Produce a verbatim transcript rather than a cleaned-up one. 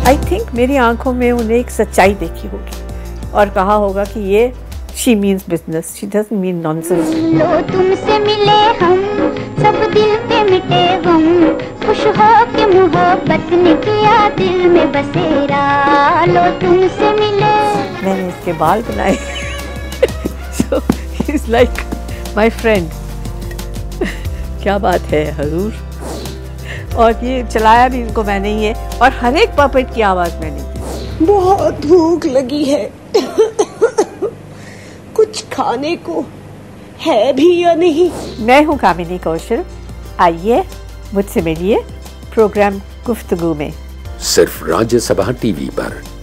I think मेरी आंखों में उन्हें एक सच्चाई देखी होगी और कहा होगा कि ये she means business, she doesn't mean nonsense. लो तुमसे मिले हम, सब दिल पे मिटे गम, खुश हो के मोहब्बत ने किया दिल में बसेरा। लो तुमसे मिले। मैंने इसके बाल बनाए। So he's like my friend। क्या बात है हजूर। और ये चलाया भी इनको मैंने ही है और हर एक पपेट की आवाज मैंने की। बहुत भूख लगी है। कुछ खाने को है भी या नहीं? मैं हूँ कामिनी कौशल, आइए मुझसे मिलिए प्रोग्राम गुफ्तगू में, सिर्फ राज्यसभा टीवी पर।